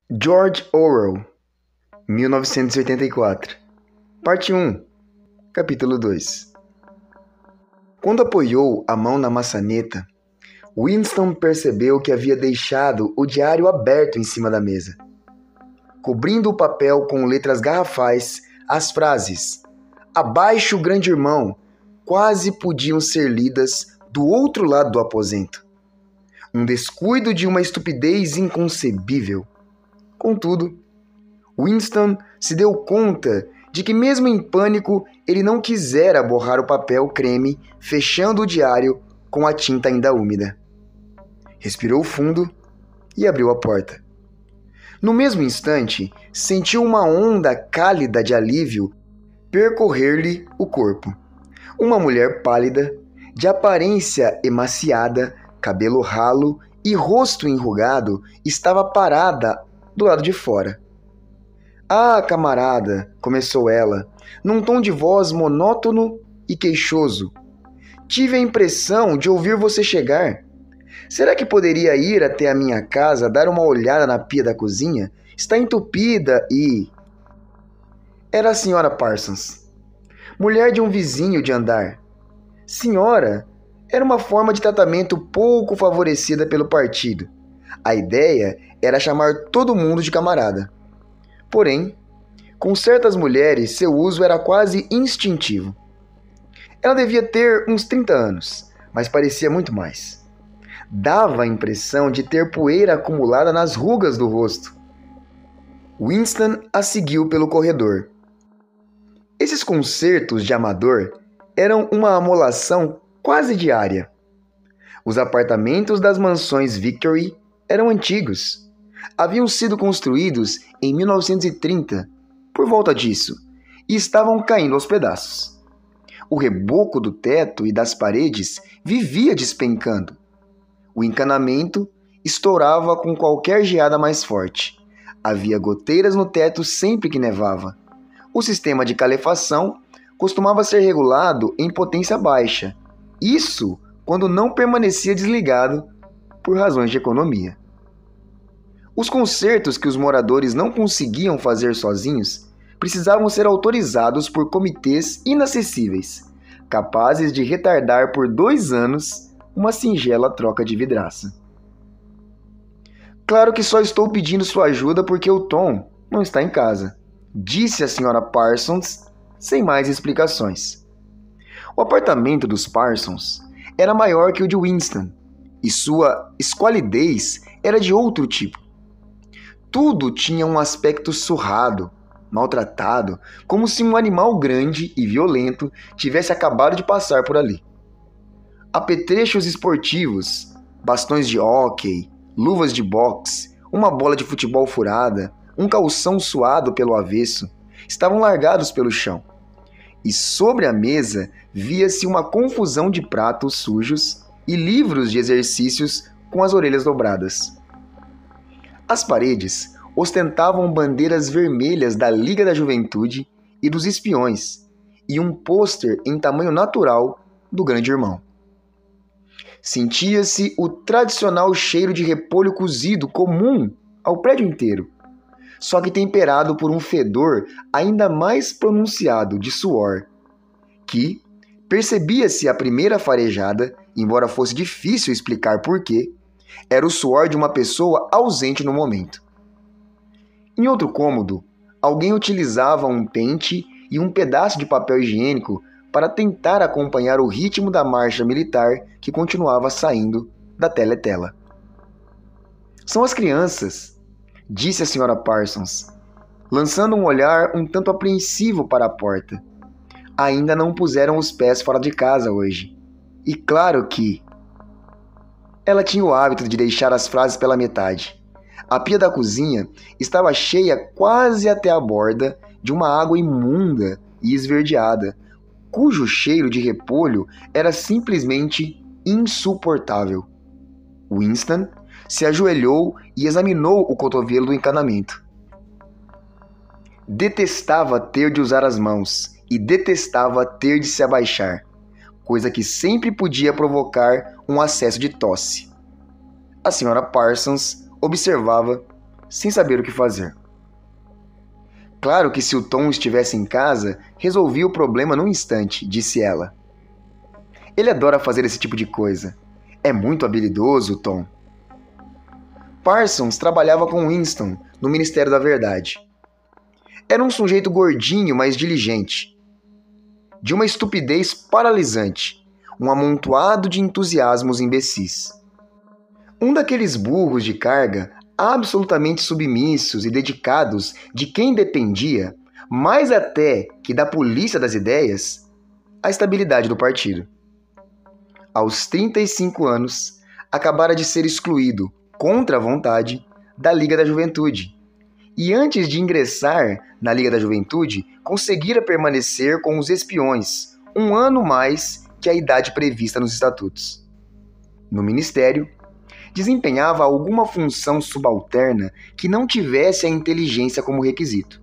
George Orwell, 1984. Parte 1, Capítulo 2. Quando apoiou a mão na maçaneta, Winston percebeu que havia deixado o diário aberto em cima da mesa. Cobrindo o papel com letras garrafais, as frases "Abaixo, grande irmão" quase podiam ser lidas do outro lado do aposento. Um descuido de uma estupidez inconcebível. Contudo, Winston se deu conta de que, mesmo em pânico, ele não quisera borrar o papel creme, fechando o diário com a tinta ainda úmida. Respirou fundo e abriu a porta. No mesmo instante, sentiu uma onda cálida de alívio percorrer-lhe o corpo. Uma mulher pálida, de aparência emaciada, cabelo ralo e rosto enrugado, estava parada do lado de fora. "Ah, camarada", começou ela, num tom de voz monótono e queixoso. "Tive a impressão de ouvir você chegar. Será que poderia ir até a minha casa dar uma olhada na pia da cozinha? Está entupida e..." Era a senhora Parsons, mulher de um vizinho de andar. Senhora era uma forma de tratamento pouco favorecida pelo partido. A ideia era chamar todo mundo de camarada. Porém, com certas mulheres, seu uso era quase instintivo. Ela devia ter uns 30 anos, mas parecia muito mais. Dava a impressão de ter poeira acumulada nas rugas do rosto. Winston a seguiu pelo corredor. Esses concertos de amador eram uma amolação quase diária. Os apartamentos das mansões Victory eram antigos. Haviam sido construídos em 1930, por volta disso, e estavam caindo aos pedaços. O reboco do teto e das paredes vivia despencando. O encanamento estourava com qualquer geada mais forte. Havia goteiras no teto sempre que nevava. O sistema de calefação costumava ser regulado em potência baixa. Isso quando não permanecia desligado por razões de economia. Os concertos que os moradores não conseguiam fazer sozinhos precisavam ser autorizados por comitês inacessíveis, capazes de retardar por 2 anos uma singela troca de vidraça. "Claro que só estou pedindo sua ajuda porque o Tom não está em casa", disse a senhora Parsons, sem mais explicações. O apartamento dos Parsons era maior que o de Winston, e sua esqualidez era de outro tipo. Tudo tinha um aspecto surrado, maltratado, como se um animal grande e violento tivesse acabado de passar por ali. Apetrechos esportivos, bastões de hóquei, luvas de boxe, uma bola de futebol furada, um calção suado pelo avesso, estavam largados pelo chão. E sobre a mesa via-se uma confusão de pratos sujos e livros de exercícios com as orelhas dobradas. As paredes ostentavam bandeiras vermelhas da Liga da Juventude e dos Espiões e um pôster em tamanho natural do Grande Irmão. Sentia-se o tradicional cheiro de repolho cozido comum ao prédio inteiro, só que temperado por um fedor ainda mais pronunciado de suor, que percebia-se à primeira farejada, embora fosse difícil explicar porquê, era o suor de uma pessoa ausente no momento. Em outro cômodo, alguém utilizava um pente e um pedaço de papel higiênico para tentar acompanhar o ritmo da marcha militar que continuava saindo da teletela. "São as crianças", disse a senhora Parsons, lançando um olhar um tanto apreensivo para a porta. "Ainda não puseram os pés fora de casa hoje. E claro que..." Ela tinha o hábito de deixar as frases pela metade. A pia da cozinha estava cheia quase até a borda de uma água imunda e esverdeada, cujo cheiro de repolho era simplesmente insuportável. Winston se ajoelhou e examinou o cotovelo do encanamento. Detestava ter de usar as mãos e detestava ter de se abaixar, coisa que sempre podia provocar um acesso de tosse. A senhora Parsons observava sem saber o que fazer. Claro que se o Tom estivesse em casa, resolvia o problema num instante, disse ela. Ele adora fazer esse tipo de coisa. É muito habilidoso, Tom. Parsons trabalhava com Winston no Ministério da Verdade. Era um sujeito gordinho, mas diligente. De uma estupidez paralisante, um amontoado de entusiasmos imbecis. Um daqueles burros de carga absolutamente submissos e dedicados de quem dependia, mais até que da polícia das ideias, a estabilidade do partido. Aos 35 anos, acabara de ser excluído, contra a vontade, da Liga da Juventude. E antes de ingressar na Liga da Juventude, conseguira permanecer com os espiões, um ano mais que a idade prevista nos estatutos. No ministério, desempenhava alguma função subalterna que não tivesse a inteligência como requisito.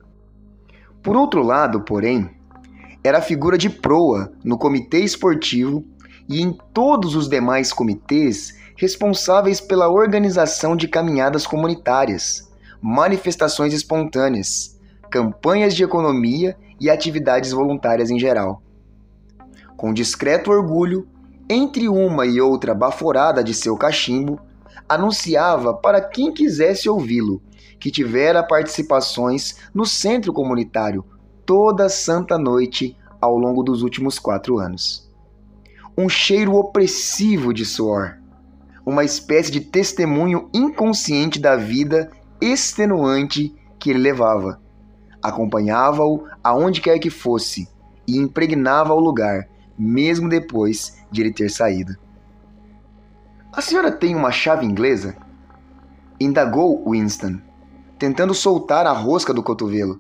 Por outro lado, porém, era a figura de proa no comitê esportivo e em todos os demais comitês responsáveis pela organização de caminhadas comunitárias, manifestações espontâneas, campanhas de economia e atividades voluntárias em geral. Com discreto orgulho, entre uma e outra baforada de seu cachimbo, anunciava para quem quisesse ouvi-lo que tivera participações no centro comunitário toda santa noite ao longo dos últimos 4 anos. Um cheiro opressivo de suor, uma espécie de testemunho inconsciente da vida extenuante que ele levava. Acompanhava-o aonde quer que fosse e impregnava o lugar, mesmo depois de ele ter saído. A senhora tem uma chave inglesa? Indagou Winston, tentando soltar a rosca do cotovelo.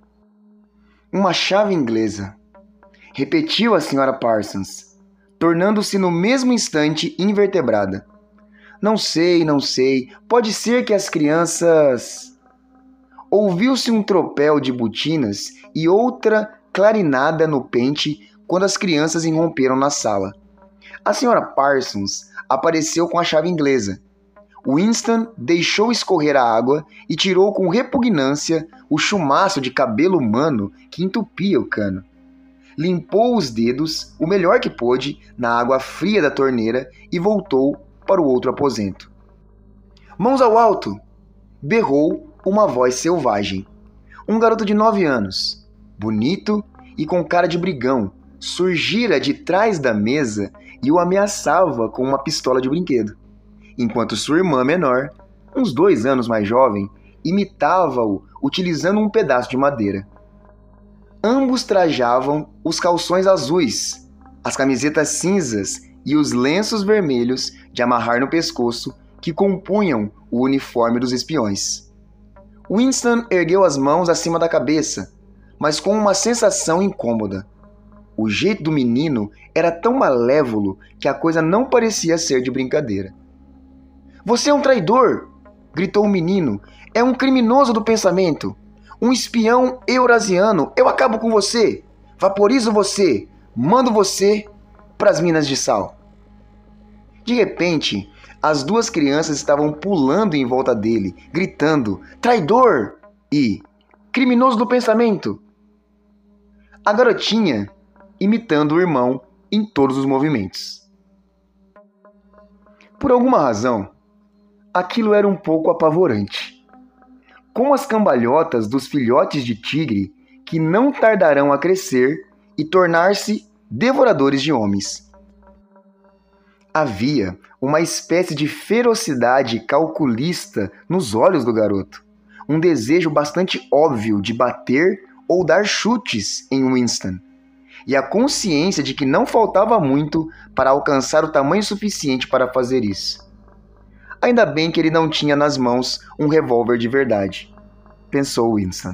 Uma chave inglesa, repetiu a senhora Parsons, tornando-se no mesmo instante invertebrada. Não sei, pode ser que as crianças... Ouviu-se um tropel de botinas e outra clarinada no pente quando as crianças irromperam na sala. A senhora Parsons apareceu com a chave inglesa. Winston deixou escorrer a água e tirou com repugnância o chumaço de cabelo humano que entupia o cano. Limpou os dedos, o melhor que pôde, na água fria da torneira e voltou para o outro aposento. Mãos ao alto! Berrou uma voz selvagem. Um garoto de 9 anos, bonito e com cara de brigão, surgira de trás da mesa e o ameaçava com uma pistola de brinquedo, enquanto sua irmã menor, uns 2 anos mais jovem, imitava-o utilizando um pedaço de madeira. Ambos trajavam os calções azuis, as camisetas cinzas e os lenços vermelhos de amarrar no pescoço que compunham o uniforme dos espiões. Winston ergueu as mãos acima da cabeça, mas com uma sensação incômoda. O jeito do menino era tão malévolo que a coisa não parecia ser de brincadeira. Você é um traidor! Gritou o menino. É um criminoso do pensamento! Um espião eurasiano! Eu acabo com você! Vaporizo você! Mando você para as minas de sal! De repente, as 2 crianças estavam pulando em volta dele, gritando traidor e criminoso do pensamento. A garotinha imitando o irmão em todos os movimentos. Por alguma razão, aquilo era um pouco apavorante. Com as cambalhotas dos filhotes de tigre que não tardarão a crescer e tornar-se devoradores de homens. Havia uma espécie de ferocidade calculista nos olhos do garoto, um desejo bastante óbvio de bater ou dar chutes em Winston, e a consciência de que não faltava muito para alcançar o tamanho suficiente para fazer isso. Ainda bem que ele não tinha nas mãos um revólver de verdade, pensou Winston.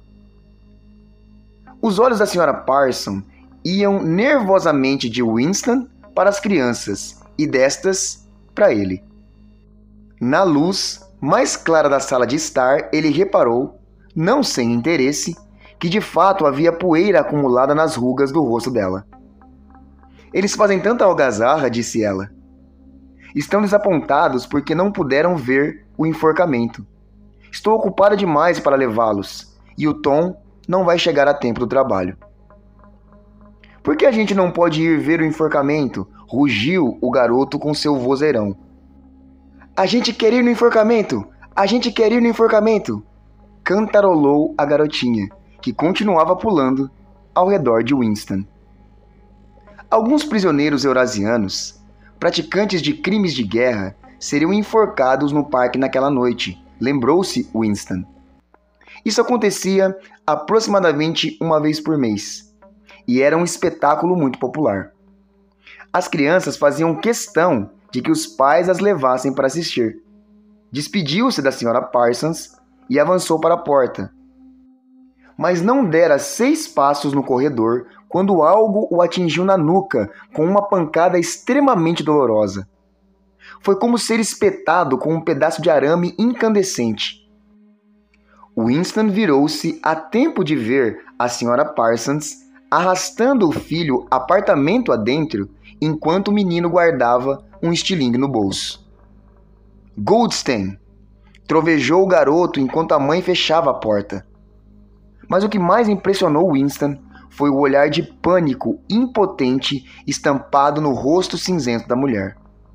Os olhos da Sra. Parsons iam nervosamente de Winston para as crianças e destas para ele. Na luz mais clara da sala de estar, ele reparou, não sem interesse, que de fato havia poeira acumulada nas rugas do rosto dela. Eles fazem tanta algazarra, disse ela. Estão desapontados porque não puderam ver o enforcamento. Estou ocupada demais para levá-los, e o Tom não vai chegar a tempo do trabalho. Por que a gente não pode ir ver o enforcamento? Rugiu o garoto com seu vozeirão. A gente quer ir no enforcamento! A gente quer ir no enforcamento! Cantarolou a garotinha, que continuava pulando ao redor de Winston. Alguns prisioneiros eurasianos, praticantes de crimes de guerra, seriam enforcados no parque naquela noite, lembrou-se Winston. Isso acontecia aproximadamente uma vez por mês, e era um espetáculo muito popular. As crianças faziam questão de que os pais as levassem para assistir. Despediu-se da Sra. Parsons e avançou para a porta. Mas não dera 6 passos no corredor quando algo o atingiu na nuca com uma pancada extremamente dolorosa. Foi como ser espetado com um pedaço de arame incandescente. Winston virou-se a tempo de ver a Sra. Parsons arrastando o filho apartamento adentro enquanto o menino guardava um estilingue no bolso. Goldstein! Trovejou o garoto enquanto a mãe fechava a porta. Mas o que mais impressionou Winston foi o olhar de pânico impotente estampado no rosto cinzento da mulher.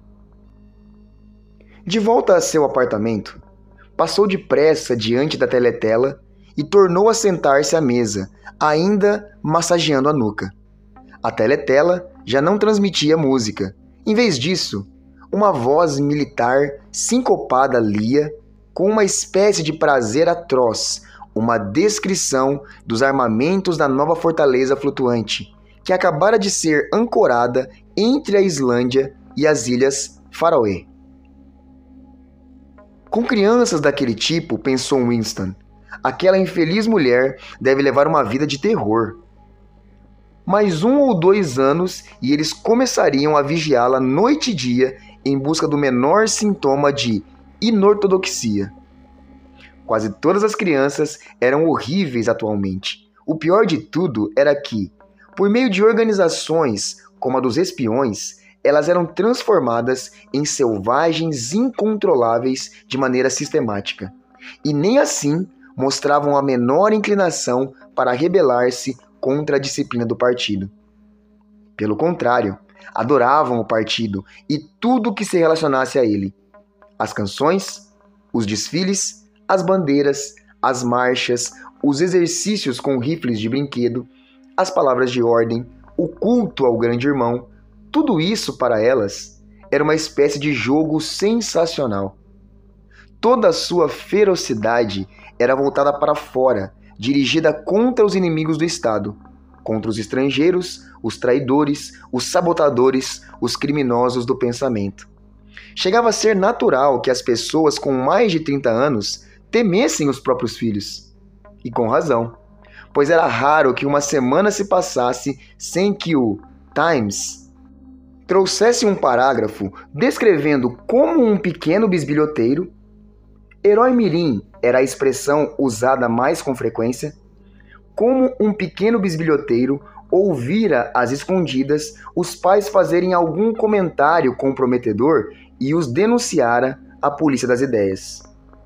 De volta a seu apartamento, passou depressa diante da teletela e tornou a sentar-se à mesa, ainda massageando a nuca. A teletela já não transmitia música. Em vez disso, uma voz militar sincopada lia, com uma espécie de prazer atroz, uma descrição dos armamentos da nova fortaleza flutuante, que acabara de ser ancorada entre a Islândia e as Ilhas Faroé. Com crianças daquele tipo, pensou Winston, aquela infeliz mulher deve levar uma vida de terror. Mais 1 ou 2 anos e eles começariam a vigiá-la noite e dia em busca do menor sintoma de inortodoxia. Quase todas as crianças eram horríveis atualmente. O pior de tudo era que, por meio de organizações como a dos espiões, elas eram transformadas em selvagens incontroláveis de maneira sistemática. E nem assim mostravam a menor inclinação para rebelar-se contra a disciplina do partido. Pelo contrário, adoravam o partido e tudo que se relacionasse a ele. As canções, os desfiles, as bandeiras, as marchas, os exercícios com rifles de brinquedo, as palavras de ordem, o culto ao grande irmão, tudo isso para elas era uma espécie de jogo sensacional. Toda a sua ferocidade era voltada para fora, dirigida contra os inimigos do Estado, contra os estrangeiros, os traidores, os sabotadores, os criminosos do pensamento. Chegava a ser natural que as pessoas com mais de 30 anos temessem os próprios filhos. E com razão, pois era raro que uma semana se passasse sem que o Times trouxesse um parágrafo descrevendo como um pequeno bisbilhoteiro, herói mirim era a expressão usada mais com frequência, como um pequeno bisbilhoteiro ouvira às escondidas os pais fazerem algum comentário comprometedor e os denunciara à polícia das ideias.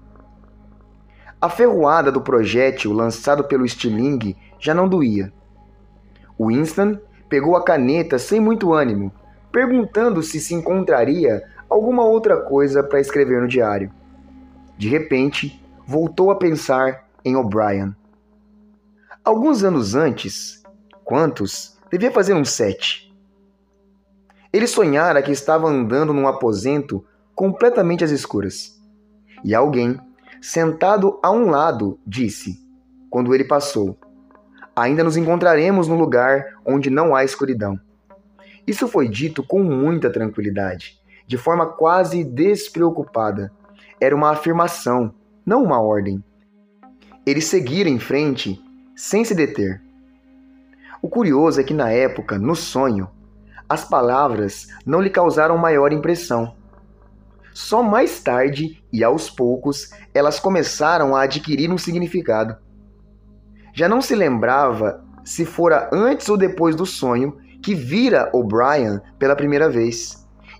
A ferroada do projétil lançado pelo estilingue já não doía. Winston pegou a caneta sem muito ânimo, perguntando se encontraria alguma outra coisa para escrever no diário. De repente, voltou a pensar em O'Brien. Alguns anos antes, quantos? Devia fazer uns 7. Ele sonhara que estava andando num aposento completamente às escuras. E alguém, sentado a um lado, disse, quando ele passou, ainda nos encontraremos no lugar onde não há escuridão. Isso foi dito com muita tranquilidade, de forma quase despreocupada. Era uma afirmação, não uma ordem. Ele seguira em frente, sem se deter. O curioso é que na época, no sonho, as palavras não lhe causaram maior impressão. Só mais tarde, e aos poucos, elas começaram a adquirir um significado. Já não se lembrava se fora antes ou depois do sonho que vira O'Brien pela primeira vez,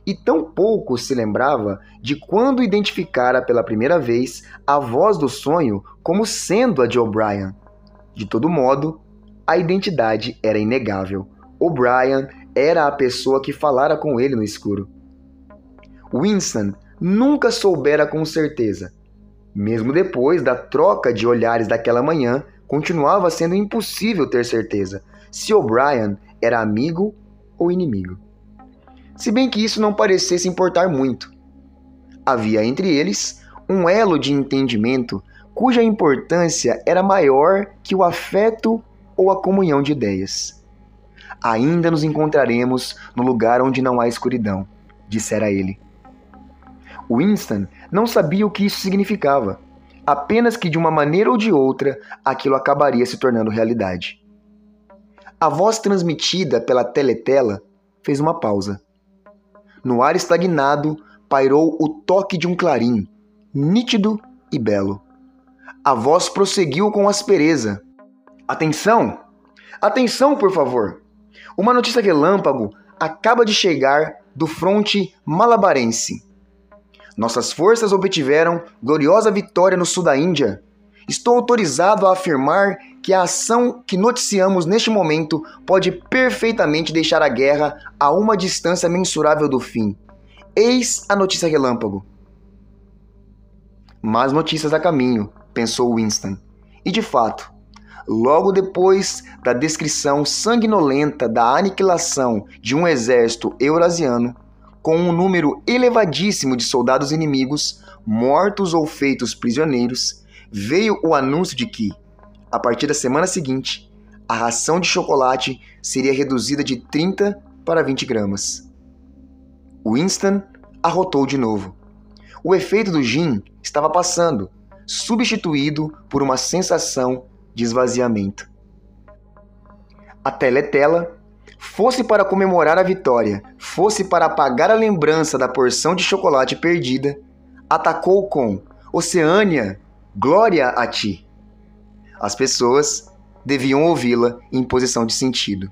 e tão pouco se lembrava de quando identificara pela primeira vez a voz do sonho como sendo a de O'Brien. De todo modo, a identidade era inegável. O'Brien era a pessoa que falara com ele no escuro. Winston nunca soubera com certeza. Mesmo depois da troca de olhares daquela manhã, continuava sendo impossível ter certeza se O'Brien era amigo ou inimigo. Se bem que isso não parecesse importar muito. Havia entre eles um elo de entendimento cuja importância era maior que o afeto ou a comunhão de ideias. Ainda nos encontraremos no lugar onde não há escuridão, dissera ele. Winston não sabia o que isso significava, apenas que de uma maneira ou de outra aquilo acabaria se tornando realidade. A voz transmitida pela teletela fez uma pausa. No ar estagnado pairou o toque de um clarim, nítido e belo. A voz prosseguiu com aspereza. Atenção! Atenção, por favor! Uma notícia relâmpago acaba de chegar do fronte malabarense. Nossas forças obtiveram gloriosa vitória no sul da Índia. Estou autorizado a afirmar que a ação que noticiamos neste momento pode perfeitamente deixar a guerra a uma distância mensurável do fim. Eis a notícia relâmpago. Más notícias a caminho, pensou Winston. E de fato, logo depois da descrição sanguinolenta da aniquilação de um exército eurasiano, com um número elevadíssimo de soldados inimigos, mortos ou feitos prisioneiros, veio o anúncio de que, a partir da semana seguinte, a ração de chocolate seria reduzida de 30 para 20 gramas. Winston arrotou de novo. O efeito do gin estava passando, substituído por uma sensação de esvaziamento. A teletela, fosse para comemorar a vitória, fosse para apagar a lembrança da porção de chocolate perdida, atacou com Oceânia, glória a ti. As pessoas deviam ouvi-la em posição de sentido.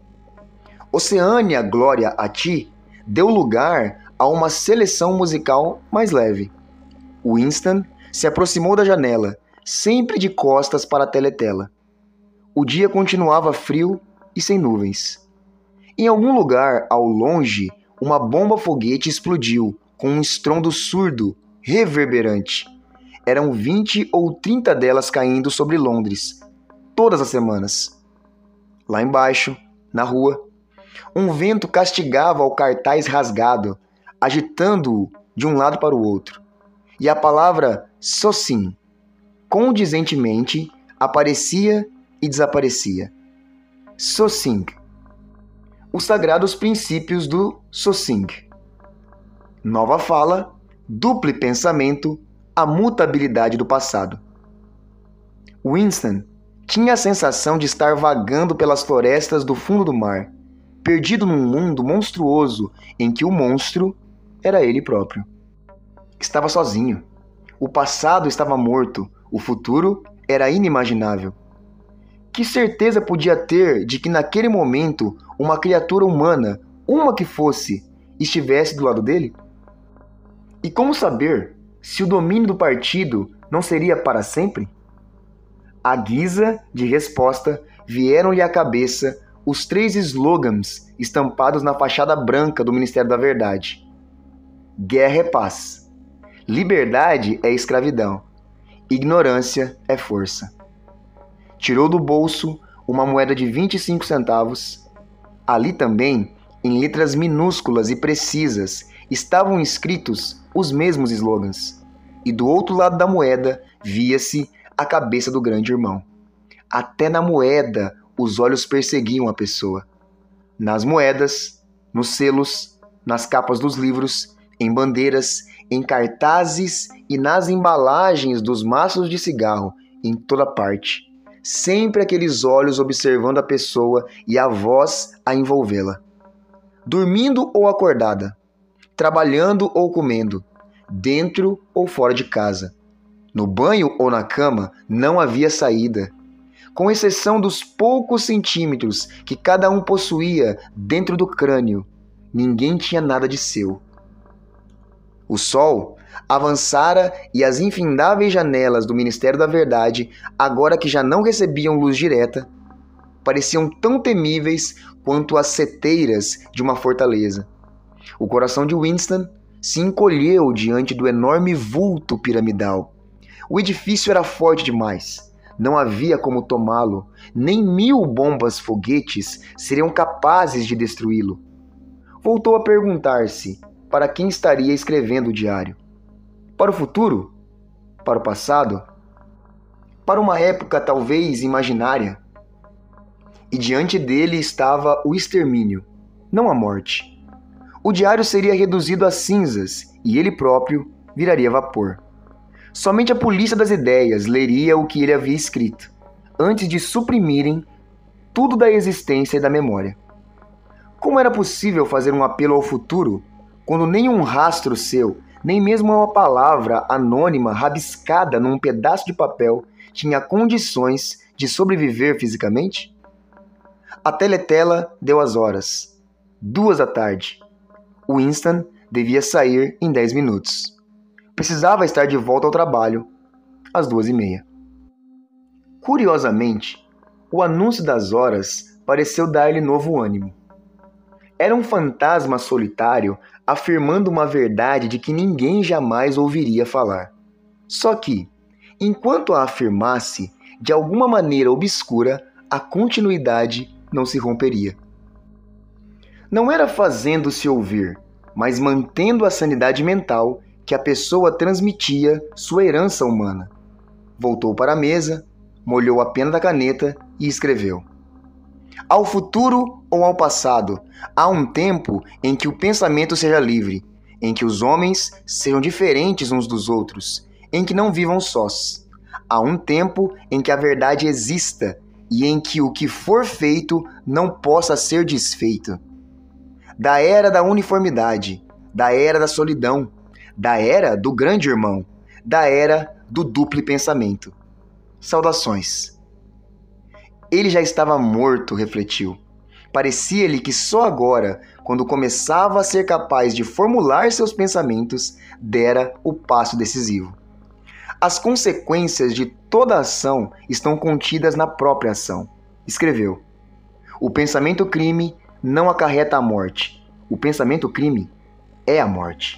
Oceânia, glória a ti deu lugar a uma seleção musical mais leve. Winston se aproximou da janela, sempre de costas para a teletela. O dia continuava frio e sem nuvens. Em algum lugar, ao longe, uma bomba-foguete explodiu com um estrondo surdo, reverberante. Eram 20 ou 30 delas caindo sobre Londres, todas as semanas. Lá embaixo, na rua, um vento castigava o cartaz rasgado, agitando-o de um lado para o outro. E a palavra Socin, condizentemente, aparecia e desaparecia. Socing. Os sagrados princípios do Socing. Nova fala, duplo pensamento, a mutabilidade do passado. Winston tinha a sensação de estar vagando pelas florestas do fundo do mar, perdido num mundo monstruoso em que o monstro era ele próprio. Estava sozinho. O passado estava morto, o futuro era inimaginável. Que certeza podia ter de que naquele momento uma criatura humana, uma que fosse, estivesse do lado dele? E como saber se o domínio do partido não seria para sempre? À guisa de resposta, vieram-lhe à cabeça os 3 slogans estampados na fachada branca do Ministério da Verdade. Guerra é paz. Liberdade é escravidão. Ignorância é força. Tirou do bolso uma moeda de 25 centavos. Ali também, em letras minúsculas e precisas, estavam escritos os mesmos slogans. E do outro lado da moeda via-se a cabeça do grande irmão. Até na moeda os olhos perseguiam a pessoa. Nas moedas, nos selos, nas capas dos livros, em bandeiras, em cartazes e nas embalagens dos maços de cigarro, em toda parte. Sempre aqueles olhos observando a pessoa e a voz a envolvê-la. Dormindo ou acordada, trabalhando ou comendo, dentro ou fora de casa. No banho ou na cama não havia saída. Com exceção dos poucos centímetros que cada um possuía dentro do crânio, ninguém tinha nada de seu. O sol avançara e as infindáveis janelas do Ministério da Verdade, agora que já não recebiam luz direta, pareciam tão temíveis quanto as seteiras de uma fortaleza. O coração de Winston se encolheu diante do enorme vulto piramidal. O edifício era forte demais. Não havia como tomá-lo. Nem 1000 bombas-foguetes seriam capazes de destruí-lo. Voltou a perguntar-se para quem estaria escrevendo o diário. Para o futuro? Para o passado? Para uma época talvez imaginária? E diante dele estava o extermínio, não a morte. O diário seria reduzido a cinzas e ele próprio viraria vapor. Somente a polícia das ideias leria o que ele havia escrito, antes de suprimirem tudo da existência e da memória. Como era possível fazer um apelo ao futuro quando nem um rastro seu, nem mesmo uma palavra anônima rabiscada num pedaço de papel tinha condições de sobreviver fisicamente? A teletela deu as horas. 2 da tarde. Winston devia sair em 10 minutos. Precisava estar de volta ao trabalho às 2h30. Curiosamente, o anúncio das horas pareceu dar-lhe novo ânimo. Era um fantasma solitário afirmando uma verdade de que ninguém jamais ouviria falar. Só que, enquanto a afirmasse, de alguma maneira obscura, a continuidade não se romperia. Não era fazendo-se ouvir, mas mantendo a sanidade mental que a pessoa transmitia sua herança humana. Voltou para a mesa, molhou a pena da caneta e escreveu: Ao futuro ou ao passado, há um tempo em que o pensamento seja livre, em que os homens sejam diferentes uns dos outros, em que não vivam sós. Há um tempo em que a verdade exista e em que o que for feito não possa ser desfeito. Da era da uniformidade, da era da solidão, da era do grande irmão, da era do duplo pensamento. Saudações. Ele já estava morto, refletiu. Parecia-lhe que só agora, quando começava a ser capaz de formular seus pensamentos, dera o passo decisivo. As consequências de toda ação estão contidas na própria ação. Escreveu: O pensamento crime não acarreta a morte. O pensamento crime é a morte.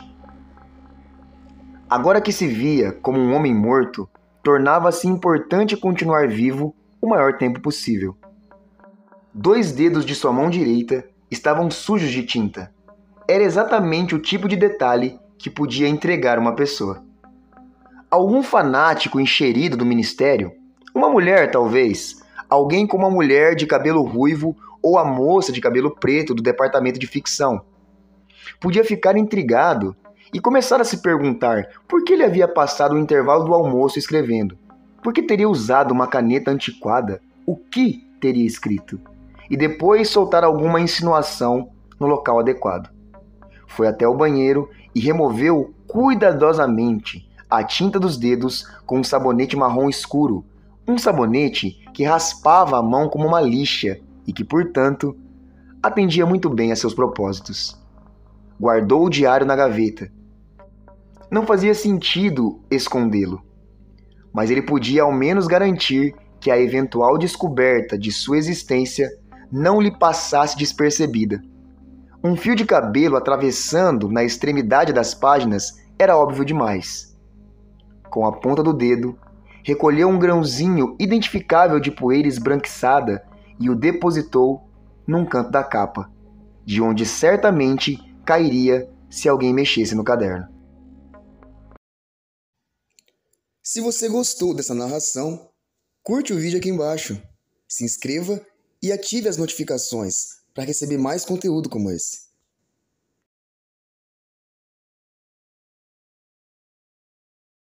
Agora que se via como um homem morto, tornava-se importante continuar vivo o maior tempo possível. 2 dedos de sua mão direita estavam sujos de tinta. Era exatamente o tipo de detalhe que podia entregar uma pessoa. Algum fanático encherido do ministério, uma mulher talvez, alguém como a mulher de cabelo ruivo ou a moça de cabelo preto do departamento de ficção, podia ficar intrigado e começar a se perguntar por que ele havia passado o intervalo do almoço escrevendo, por que teria usado uma caneta antiquada, o que teria escrito, e depois soltar alguma insinuação no local adequado. Foi até o banheiro e removeu cuidadosamente a tinta dos dedos com um sabonete marrom escuro, um sabonete que raspava a mão como uma lixa e que, portanto, atendia muito bem a seus propósitos. Guardou o diário na gaveta. Não fazia sentido escondê-lo, mas ele podia ao menos garantir que a eventual descoberta de sua existência não lhe passasse despercebida. Um fio de cabelo atravessando na extremidade das páginas era óbvio demais. Com a ponta do dedo, recolheu um grãozinho identificável de poeira esbranquiçada e o depositou num canto da capa, de onde certamente cairia se alguém mexesse no caderno. Se você gostou dessa narração, curte o vídeo aqui embaixo, se inscreva e ative as notificações para receber mais conteúdo como esse.